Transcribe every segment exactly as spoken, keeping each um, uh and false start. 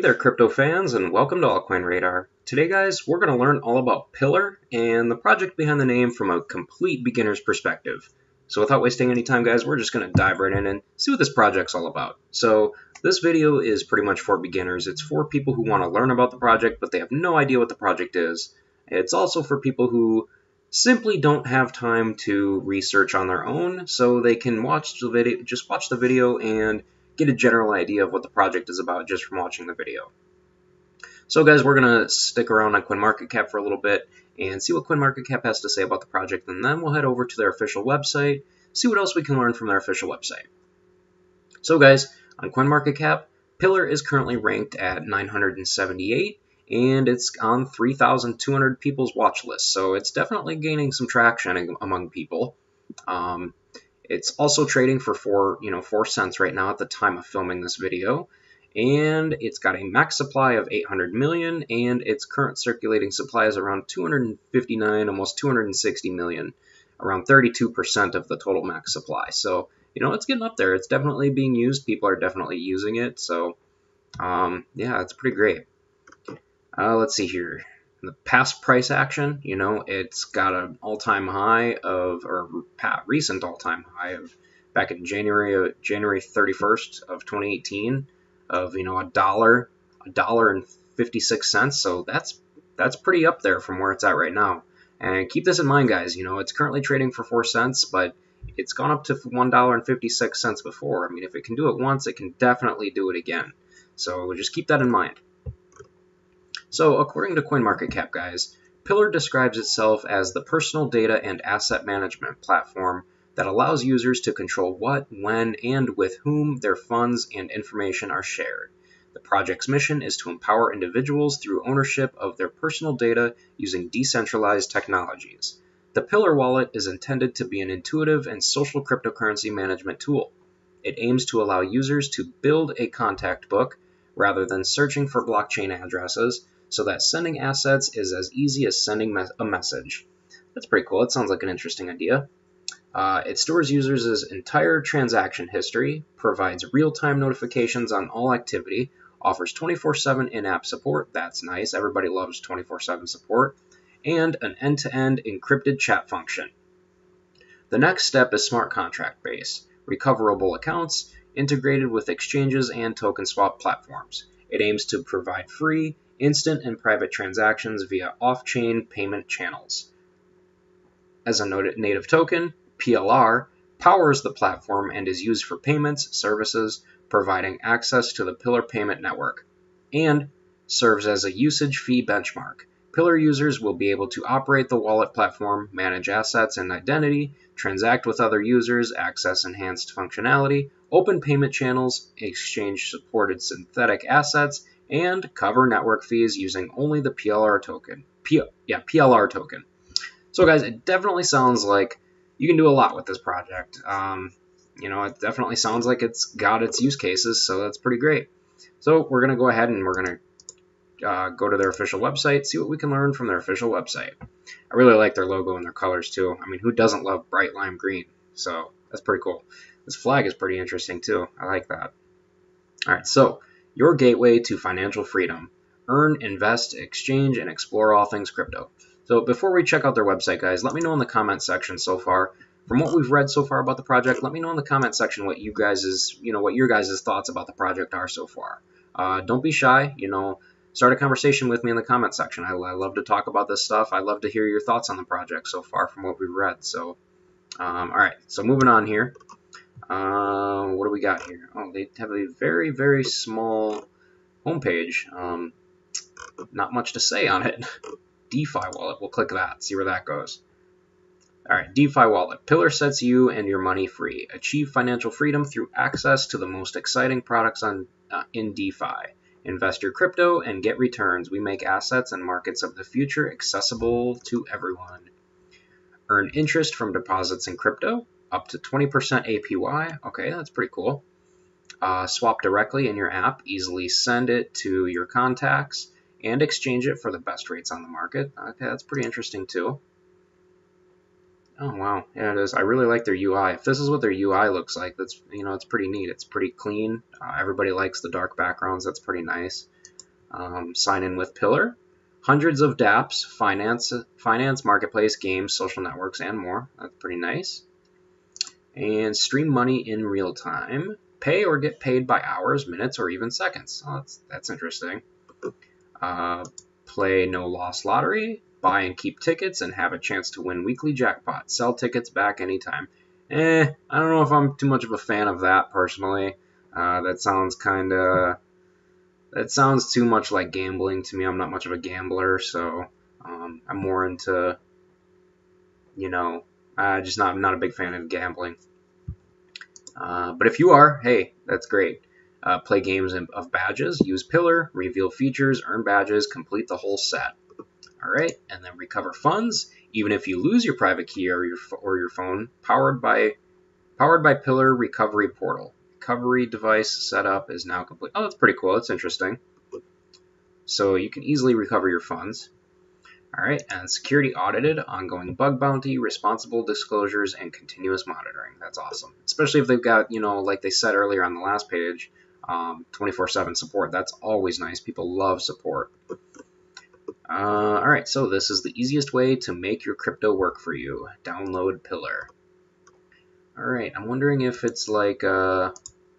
there, crypto fans, and welcome to Altcoin Radar. Today, guys, we're going to learn all about Pillar and the project behind the name from a complete beginner's perspective. So without wasting any time, guys, we're just going to dive right in and see what this project's all about. So this video is pretty much for beginners. It's for people who want to learn about the project, but they have no idea what the project is. It's also for people who simply don't have time to research on their own, so they can watch the video, just watch the video and get a general idea of what the project is about just from watching the video. So guys, we're going to stick around on CoinMarketCap for a little bit and see what CoinMarketCap has to say about the project, and then we'll head over to their official website, see what else we can learn from their official website. So guys, on CoinMarketCap, Pillar is currently ranked at nine hundred seventy-eight, and it's on three thousand two hundred people's watch list, so it's definitely gaining some traction among people. Um, It's also trading for four, you know, four cents right now at the time of filming this video, and it's got a max supply of eight hundred million, and its current circulating supply is around two hundred fifty-nine, almost two hundred sixty million, around thirty-two percent of the total max supply. So, you know, it's getting up there. It's definitely being used. People are definitely using it. So, um, yeah, it's pretty great. Uh, let's see here. The past price action, you know, it's got an all-time high of, or recent all-time high of back in January, January thirty-first of twenty eighteen, of you know a dollar, a dollar and fifty-six cents. So that's that's pretty up there from where it's at right now. And keep this in mind, guys. You know, it's currently trading for four cents, but it's gone up to one dollar and fifty-six cents before. I mean, if it can do it once, it can definitely do it again. So just keep that in mind. So, according to CoinMarketCap, guys, Pillar describes itself as the personal data and asset management platform that allows users to control what, when, and with whom their funds and information are shared. The project's mission is to empower individuals through ownership of their personal data using decentralized technologies. The Pillar wallet is intended to be an intuitive and social cryptocurrency management tool. It aims to allow users to build a contact book rather than searching for blockchain addresses, so that sending assets is as easy as sending me a message. That's pretty cool. It sounds like an interesting idea. Uh, it stores users' entire transaction history, provides real-time notifications on all activity, offers twenty-four seven in-app support. That's nice. Everybody loves twenty-four seven support. And an end-to-end encrypted chat function. The next step is smart contract base, recoverable accounts, integrated with exchanges and token swap platforms. It aims to provide free, instant and private transactions via off-chain payment channels. As a native token, P L R powers the platform and is used for payments, services, providing access to the Pillar payment network, and serves as a usage fee benchmark. Pillar users will be able to operate the wallet platform, manage assets and identity, transact with other users, access enhanced functionality, open payment channels, exchange supported synthetic assets, and cover network fees using only the P L R token. P yeah, P L R token. So guys, it definitely sounds like you can do a lot with this project. Um, you know, it definitely sounds like it's got its use cases, so that's pretty great. So we're going to go ahead and we're going to uh, go to their official website, see what we can learn from their official website. I really like their logo and their colors too. I mean, who doesn't love bright lime green? So that's pretty cool. This flag is pretty interesting too. I like that. All right, so your gateway to financial freedom. Earn, invest, exchange, and explore all things crypto. So before we check out their website, guys, let me know in the comment section so far. From what we've read so far about the project, let me know in the comment section what you guys' you know what your guys' thoughts about the project are so far. Uh, don't be shy. You know, start a conversation with me in the comment section. I, I love to talk about this stuff. I love to hear your thoughts on the project so far from what we've read. So, um, all right. So moving on here. Uh, what do we got here? Oh, they have a very, very small homepage. Um, not much to say on it. DeFi wallet. We'll click that. See where that goes. All right. DeFi wallet. Pillar sets you and your money free. Achieve financial freedom through access to the most exciting products on uh, in DeFi. Invest your crypto and get returns. We make assets and markets of the future accessible to everyone. Earn interest from deposits in crypto. Up to twenty percent A P Y. Okay, that's pretty cool. Uh, swap directly in your app. Easily send it to your contacts and exchange it for the best rates on the market. Okay, that's pretty interesting too. Oh wow, yeah it is. I really like their U I. If this is what their U I looks like, that's you know it's pretty neat. It's pretty clean. Uh, everybody likes the dark backgrounds. That's pretty nice. Um, sign in with Pillar. Hundreds of dApps, finance, finance, marketplace, games, social networks, and more. That's pretty nice. And stream money in real time. Pay or get paid by hours, minutes, or even seconds. Oh, that's, that's interesting. Uh, play no loss lottery. Buy and keep tickets and have a chance to win weekly jackpots. Sell tickets back anytime. Eh, I don't know if I'm too much of a fan of that personally. Uh, that sounds kind of... That sounds too much like gambling to me. I'm not much of a gambler, so um, I'm more into, you know, uh, just not not a big fan of gambling. Uh, but if you are, hey, that's great. Uh, play games of badges, use Pillar, reveal features, earn badges, complete the whole set. All right, and then recover funds, even if you lose your private key or your or your phone, powered by powered by Pillar Recovery Portal. Recovery device setup is now complete. Oh, that's pretty cool. That's interesting. So you can easily recover your funds. All right, and security audited, ongoing bug bounty, responsible disclosures, and continuous monitoring. That's awesome. Especially if they've got, you know, like they said earlier on the last page, um, twenty-four seven support. That's always nice. People love support. Uh, all right, so this is the easiest way to make your crypto work for you. Download Pillar. All right, I'm wondering if it's like... Uh,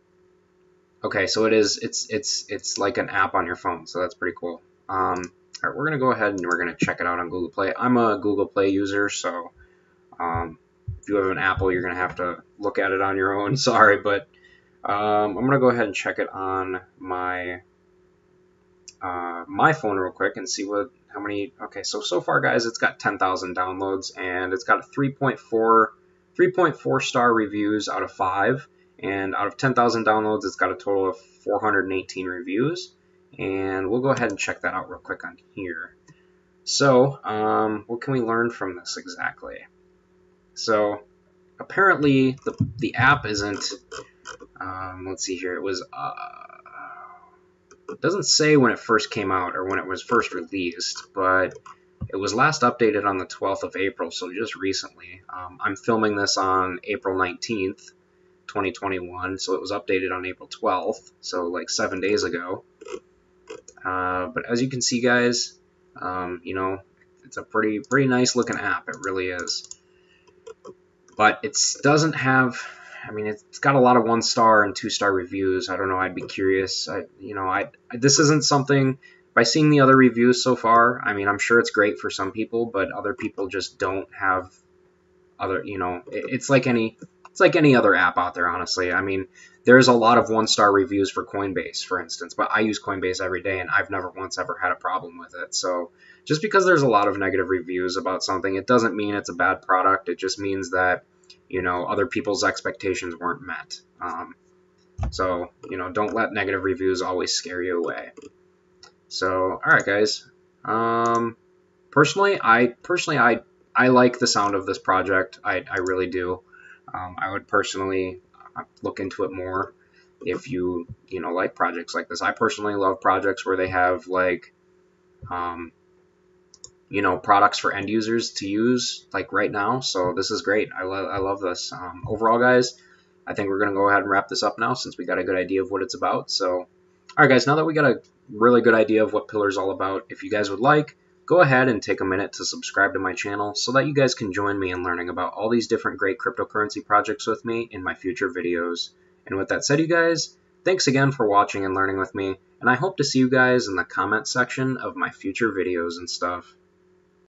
Okay, so it is. It's it's it's like an app on your phone, so that's pretty cool. Um, all right, we're gonna go ahead and we're gonna check it out on Google Play. I'm a Google Play user, so um, if you have an Apple, you're gonna have to look at it on your own. Sorry, but um, I'm gonna go ahead and check it on my uh, my phone real quick and see what how many. Okay, so so far, guys, it's got ten thousand downloads and it's got a three point four star reviews out of five. And out of ten thousand downloads, it's got a total of four hundred eighteen reviews. And we'll go ahead and check that out real quick on here. So, um, what can we learn from this exactly? So, apparently, the, the app isn't... Um, let's see here. It was... Uh, it doesn't say when it first came out or when it was first released, but it was last updated on the twelfth of April, so just recently. Um, I'm filming this on April nineteenth. twenty twenty-one, so it was updated on April twelfth, so like seven days ago. Uh, but as you can see, guys, um, you know, it's a pretty pretty nice looking app. It really is. But it doesn't have, I mean, it's got a lot of one star and two star reviews. I don't know. I'd be curious. I, you know, I this isn't something. By seeing the other reviews so far, I mean, I'm sure it's great for some people, but other people just don't have other. You know, it, it's like any. It's like any other app out there, honestly. I mean, there's a lot of one-star reviews for Coinbase, for instance, but I use Coinbase every day, and I've never once ever had a problem with it. So just because there's a lot of negative reviews about something, it doesn't mean it's a bad product. It just means that, you know, other people's expectations weren't met. Um, so, you know, don't let negative reviews always scare you away. So, all right, guys. Um, personally, I personally I I like the sound of this project. I I really do. Um, I would personally look into it more if you, you know, like projects like this. I personally love projects where they have, like, um, you know, products for end users to use, like, right now. So this is great. I, lo I love this. Um, overall, guys, I think we're going to go ahead and wrap this up now since we got a good idea of what it's about. So, all right, guys, now that we got a really good idea of what Pillar is all about, if you guys would like, go ahead and take a minute to subscribe to my channel so that you guys can join me in learning about all these different great cryptocurrency projects with me in my future videos. And with that said, you guys, thanks again for watching and learning with me, and I hope to see you guys in the comment section of my future videos and stuff.